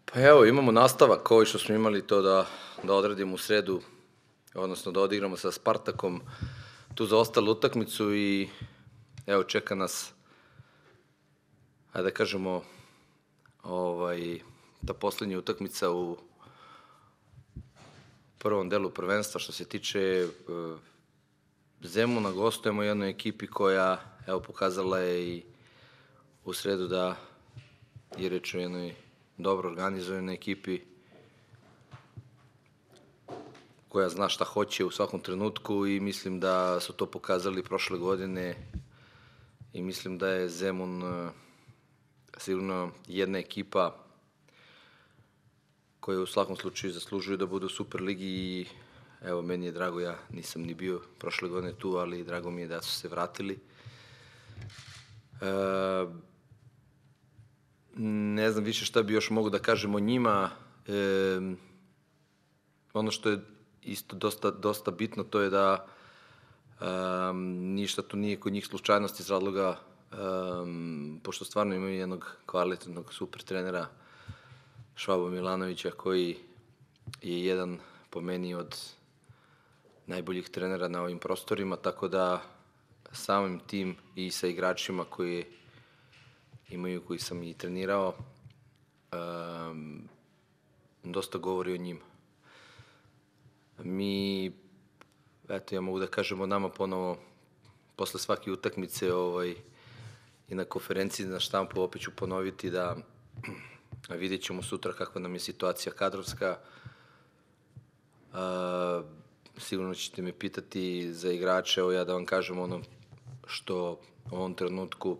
Pa evo, imamo nastavak kao i što smo imali to da odradimo u sredu, odnosno da odigramo sa Spartakom tu zaostalu utakmicu i evo čeka nas, ajde da kažemo, ta poslednja utakmica u prvom delu prvenstva. Što se tiče Zemuna, gostujemo jednoj ekipi koja, evo, pokazala je i u sredu da je reč o jednoj dobro organizovanoj ekipi koja zna šta hoće u svakom trenutku i mislim da su to pokazali prošle godine i mislim da je Zemun sigurno jedna ekipa koja u svakom slučaju zaslužuje da bude u Superligi i evo, meni je drago, ja nisam ni bio prošle godine tu, ali drago mi je da su se vratili. Ne znam više šta bi još mogu da kažem o njima. Ono što je isto dosta bitno, to je da ništa tu nije kod njih slučajnost iz razloga, pošto stvarno imaju jednog kvalitetnog super trenera, Švabo Milanovića, koji je jedan po meni od najboljih trenera na ovim prostorima, tako da samim tim i sa igračima koji imaju, koji sam i trenirao, dosta govori o njima. Mi, eto, ja mogu da kažem o nama ponovo, posle svake utakmice i na konferenciji na štampu, opet ću ponoviti da vidjet ćemo sutra kakva nam je situacija kadrovska. Sigurno ćete me pitati za igrače, evo ja da vam kažem ono što u ovom trenutku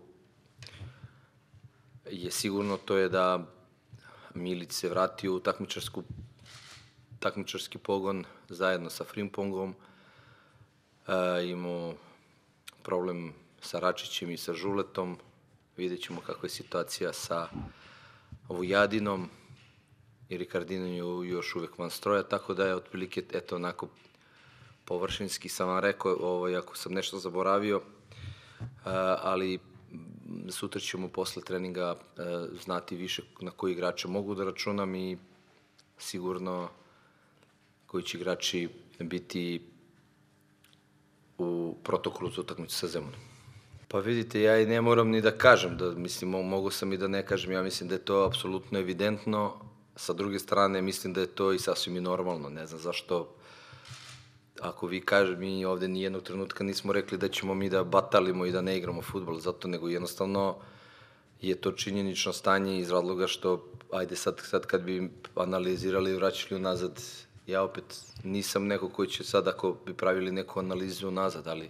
je sigurno, to je da Milić se vrati u takmičarski pogon zajedno sa Frimpongom. Imamo problem sa Račićem i sa Žuletom. Vidjet ćemo kakva je situacija sa Vujadinom i Rikardinom je još uvek van stroja, tako da je otprilike, eto, onako površinski sam vam rekao, ako sam nešto zaboravio, ali sutra ćemo posle treninga znati više na koji igrače mogu da računam i sigurno koji će igrači biti u protokolu za utakmicu sa Zemunom. Pa vidite, ja i ne moram ni da kažem, mislim, mogu sam i da ne kažem, ja mislim da je to apsolutno evidentno. Sa druge strane, mislim da je to i sasvim i normalno, ne znam zašto, ako vi kažete, mi ovde nijednog trenutka nismo rekli da ćemo mi da batalimo i da ne igramo fudbal, zato nego jednostavno je to činjenično stanje iz razloga što, ajde sad kad bi analizirali i vraćali unazad, ja opet nisam neko koji će sad, ako bi pravili neku analizu unazad, ali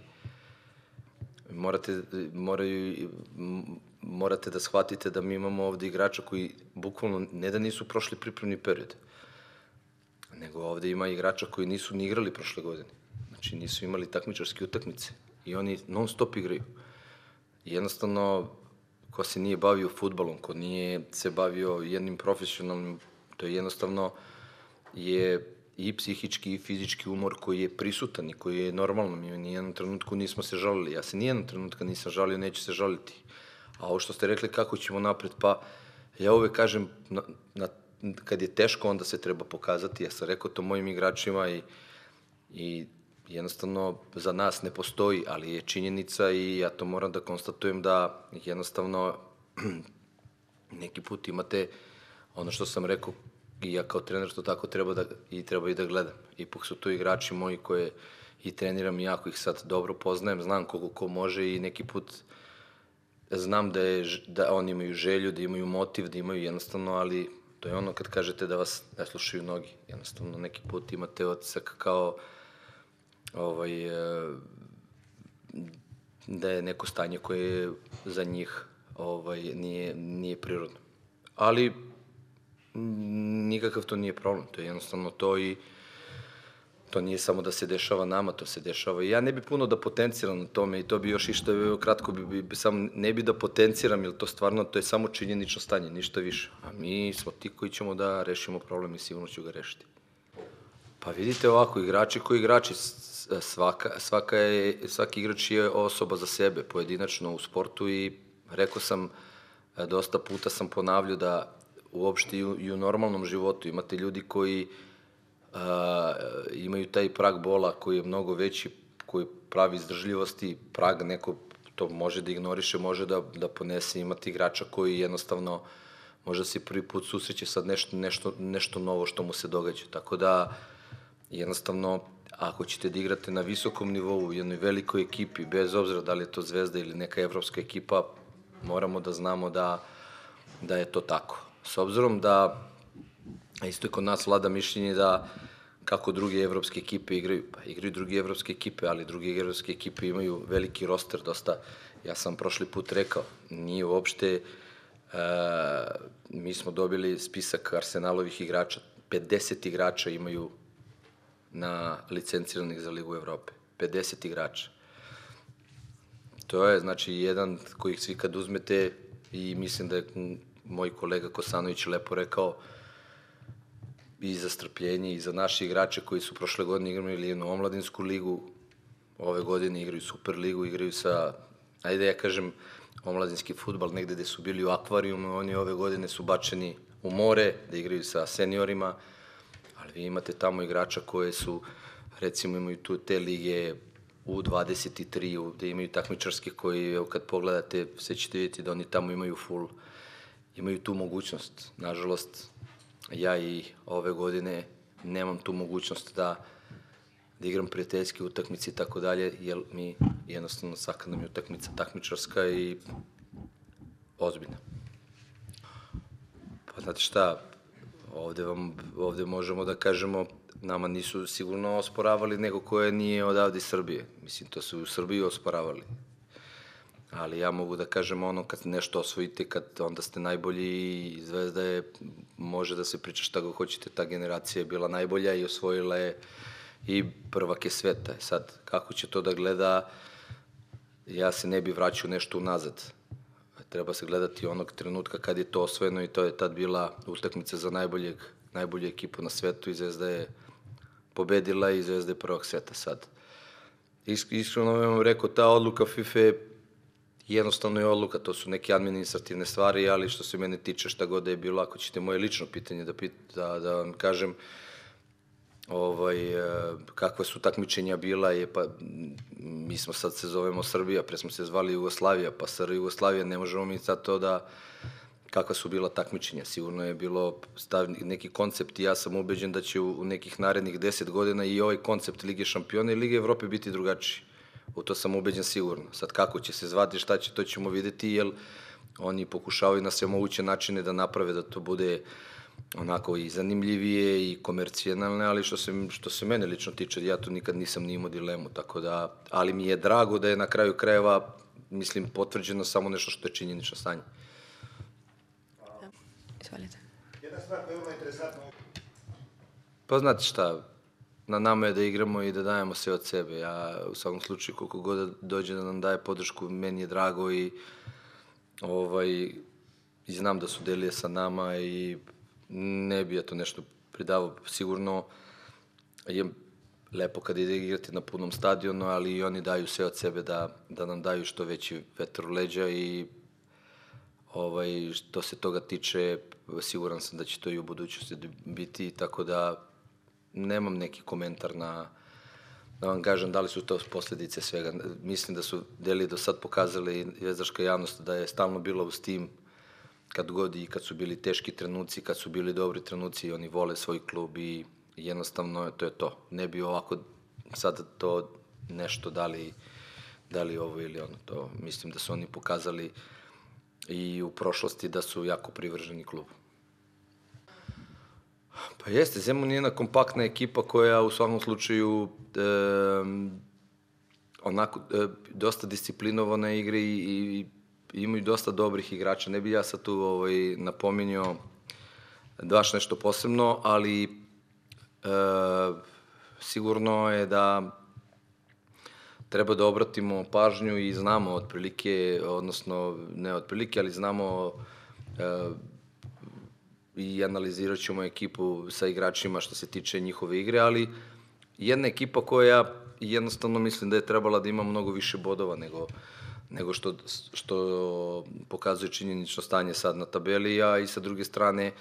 morate da shvatite da mi imamo ovde igrača koji bukvalno ne da nisu prošli pripremni period, nego ovde ima igrača koji nisu ni igrali prošle godine. Znači, nisu imali takmičarske utakmice i oni non stop igraju. Jednostavno, ko se nije bavio fudbalom, ko nije se bavio jednim profesionalnim, to je jednostavno je i psihički i fizički umor koji je prisutan i koji je normalno. Mi u nijednom trenutku nismo se žalili. Ja se nijednom trenutka nisam žalio, neću se žaliti. A ovo što ste rekli kako ćemo napred, pa ja uvek kažem, kad je teško, onda se treba pokazati. Ja sam rekao to mojim igračima i jednostavno za nas ne postoji, ali je činjenica i ja to moram da konstatujem da jednostavno neki put imate ono što sam rekao i ja kao trener što tako treba i da gledam. Ipak su to igrači moji koje i treniram i jako ih sad dobro poznajem, znam koliko ko može i neki put znam da oni imaju želju, da imaju motiv, da imaju jednostavno, ali to je ono kad kažete da vas ne slušaju nogi. Jednostavno neki put imate otisak kao da je neko stanje koje za njih nije prirodno. Ali nikakav to nije problem, to je jednostavno to i to nije samo da se dešava nama, to se dešava i ja ne bi puno da potenciram na tome i to bi još išto kratko samo ne bi da potenciram, jer to stvarno, to je samo činjenično stanje, ništa više. A mi smo ti koji ćemo da rešimo problem i sigurno ću ga rešiti. Pa vidite ovako, igrači koji igrači, svaki igrač je osoba za sebe, pojedinačno u sportu i rekao sam, dosta puta sam ponavljao da uopšte i u normalnom životu. Imate ljudi koji imaju taj prag bola koji je mnogo veći, koji pravi izdržljivosti, prag neko to može da ignoriše, može da ponese. Imate igrača koji jednostavno možda se prvi put susreće sad nešto novo što mu se događa. Tako da, jednostavno, ako ćete da igrate na visokom nivou u jednoj velikoj ekipi, bez obzira da li je to Zvezda ili neka evropska ekipa, moramo da znamo da je to tako. S obzirom da, isto i kod nas vlada mišljenje da kako druge evropske ekipe igraju, pa igraju druge evropske ekipe, ali druge evropske ekipe imaju veliki roster, dosta, ja sam prošli put rekao, nije uopšte, mi smo dobili spisak Arsenalovih igrača, 50 igrača imaju na licenciranih za Ligu Evrope, 50 igrača. To je, znači, jedan kojih svi kad uzmete, i mislim da je moj kolega Kosanović lepo rekao, i za strpljenje, i za naše igrače koji su prošle godine igrali jednu omladinsku ligu, ove godine igraju Super ligu, igraju sa, ajde ja kažem, omladinski fudbal, negde gde su bili u akvarijumu, oni ove godine su bačeni u more, da igraju sa seniorima, ali vi imate tamo igrača koje su, recimo imaju tu te lige U23, gde imaju takmičarske koji, evo kad pogledate, sve ćete vidjeti da oni tamo imaju tu mogućnost. Nažalost, ja i ove godine nemam tu mogućnost da igram prijateljske utakmice i tako dalje, jer mi jednostavno svaka nam je utakmica takmičarska i ozbiljna. Pa znate šta, ovde možemo da kažemo, nama nisu sigurno osporavali nego koje nije odavde iz Srbije. Mislim, to su u Srbiji osporavali. Ali ja mogu da kažem ono, kad nešto osvojite, kad onda ste najbolji i Zvezda je, može da se priča šta go hoćete, ta generacija je bila najbolja i osvojila je i prvake sveta. Sad, kako će to da gleda, ja se ne bi vraćao nešto unazad. Treba se gledati onog trenutka kad je to osvojeno i to je tad bila utakmica za najbolju ekipu na svetu i Zvezda je pobedila i Zvezda je prvak sveta sad. Iskreno vam rekao, ta odluka FIFA jednostavno je odluka, to su neke administrativne stvari, ali što se mene tiče šta god da je bilo, ako ćete moje lično pitanje da vam kažem, kakva su takmičenja bila, pa mi smo sad se zovemo Srbija, pre smo se zvali Jugoslavija, pa SR Jugoslavija, ne možemo mi sad to da, kakva su bila takmičenja, sigurno je bilo neki koncept i ja sam ubeđen da će u nekih narednih 10 godina i ovaj koncept Lige šampiona i Lige Evrope biti drugačiji. U to sam ubeđen sigurno. Sad kako će se zvati, šta će, to ćemo videti, jer oni pokušavaju na sve moguće načine da naprave da to bude onako i zanimljivije i komercijalne, ali što se mene lično tiče, ja tu nikad nisam ni imao dilemu, tako da, ali mi je drago da je na kraju krajeva, mislim, potvrđeno samo nešto što je činjenično stanje. Izvolite. Jedna stvar koja je veoma interesantna. Pa znate šta, na nama je da igramo i da dajemo sve od sebe. Ja u svakom slučaju koliko god dođe da nam daje podršku, meni je drago i znam da su delije sa nama i ne bi ja to nešto pridavao. Sigurno je lepo kad ide igrati na punom stadionu, ali i oni daju sve od sebe da nam daju što veći vetar u leđa i što se toga tiče, siguran sam da će to i u budućnosti biti, tako da nemam neki komentar da vam kažem da li su to posljedice svega. Mislim da su deli do sad pokazali i zvezdaška javnost da je stalno bila uz tim kad god i kad su bili teški trenuci, kad su bili dobri trenuci, oni vole svoj klub i jednostavno to je to. Ne bi ovako sad to nešto dali ovo ili ono. To mislim da su oni pokazali i u prošlosti da su jako privrženi klubu. Pa jeste, Zemun je jedna kompaktna ekipa koja u svakom slučaju onako dosta disciplinovana igra i imaju dosta dobrih igrača. Ne bi ja sad tu napominjao baš nešto posebno, ali sigurno je da treba da obratimo pažnju i znamo otprilike, odnosno ne otprilike, ali znamo i analizirat ćemo ekipu sa igračima što se tiče njihove igre, ali jedna ekipa koja jednostavno mislim da je trebala da ima mnogo više bodova nego što pokazuje činjenično stanje sad na tabeli, a i sa druge strane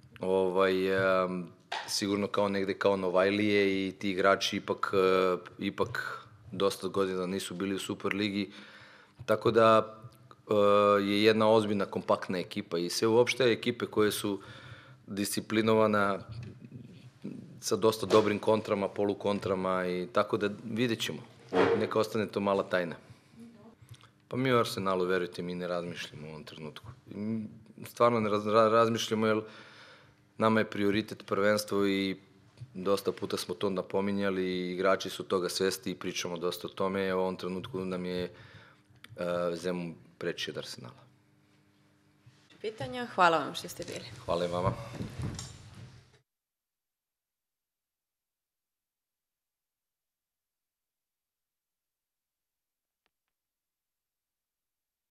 sigurno kao negde kao Novajlije i ti igrači ipak dosta godina nisu bili u Superligi, tako da je jedna ozbiljna, kompaktna ekipa i sve uopšte ekipe koje su disciplinovana sa dosta dobrim kontrama, polukontrama i tako da vidjet ćemo. Neka ostane to mala tajna. Pa mi u Arsenalu, verujte, mi ne razmišljamo u ovom trenutku. Stvarno ne razmišljamo jer nama je prioritet prvenstvo i dosta puta smo to napominjali i igrači su toga svesti i pričamo dosta o tome. U ovom trenutku nam je Zemun preći od Arsenala. Pitanja, hvala vam što ste bili. Hvala i vama.